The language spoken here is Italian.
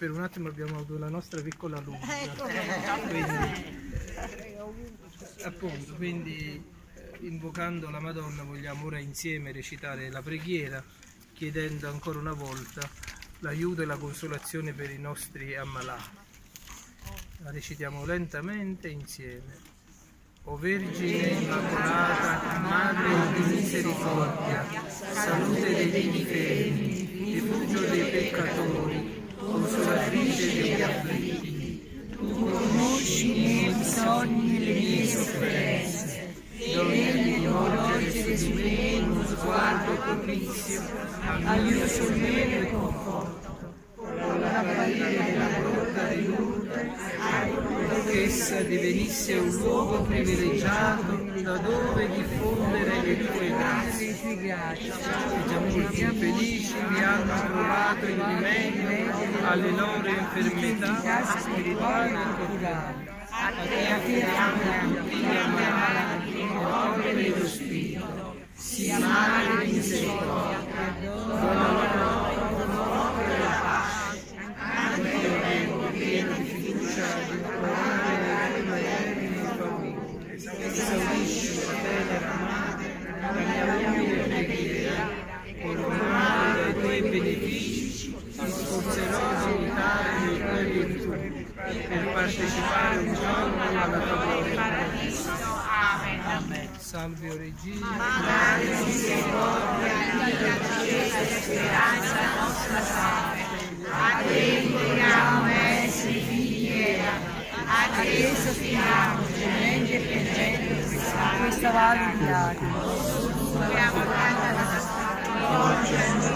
per un attimo abbiamo avuto la nostra piccola luna. Quindi invocando la Madonna vogliamo ora insieme recitare la preghiera, chiedendo ancora una volta l'aiuto e la consolazione per i nostri ammalati. La recitiamo lentamente insieme. O Vergine Immacolata, Madre di misericordia, salute dei vivi fermi, rifugio dei peccatori, consolatrice degli afflitti, tu conosci i miei bisogni e le mie sofferenze, doni di volgere su me uno sguardo propizio al mio sollievo e conforto, con l'apparire della grotta di Lourdes, che essa divenisse un luogo privilegiato da dove diffondere le tue grazie. Già molti infelici vi hanno trovato il rimedio alle loro infermità spirituali e corporali. A te affidiamo tutti gli ammalati, corpo e dello spirito. Sia Madre di misericordia, dona loro e la pace. Anche io vengo pieno di fiducia di implorare le tue termini famiglie. Esaudisci la tenera madre, la mia umile preghiera, coronata dai tuoi benefici, mi sforzerò di imitare le tue virtù, per partecipare un giorno alla tua gloria. Amen. Salve o Regina, Madre di misericordia, vita, accesa e speranza nostra salve. A te imploriamo essere figli Eva, a te sospiriamo, gemendo e piangendo questa valle di lacrime. Abbiamo tanta da oggi